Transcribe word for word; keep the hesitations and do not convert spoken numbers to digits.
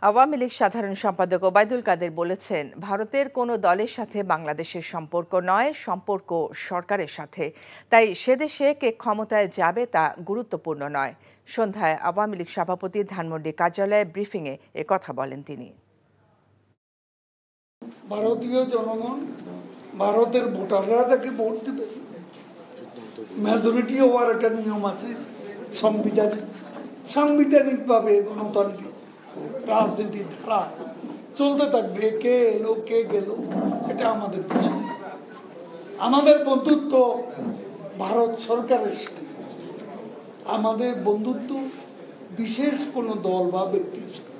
আওয়ামী লীগ সাধারণ সম্পাদক ওবায়দুল কাদের বলেছেন, ভারতের কোনো দলের সাথে বাংলাদেশের সম্পর্ক নয়, সম্পর্ক সরকারের সাথে। তাই সেদেশে কে ক্ষমতায় যাবে তা গুরুত্বপূর্ণ নয়। সন্ধ্যায় আওয়ামী লীগ সভাপতি ধানমন্ডি কার্যালয়ে ব্রিফিংয়ে এ কথা বলেন তিনি। ভারতীয় জনগণ, ভারতের ভোটাররা যাকে ভোট দেবে, মেজরিটি হওয়ার একটা নিয়ম আছে সংবিধানে। সাংবিধানিকভাবে গণতান্ত্রিক রাজনীতির ধারা চলতে থাকবে। কে এলো কে গেল এটা আমাদের বিষয়। আমাদের বন্ধুত্ব ভারত সরকারের সাথে, আমাদের বন্ধুত্ব বিশেষ কোনো দল বা ব্যক্তির সাথে।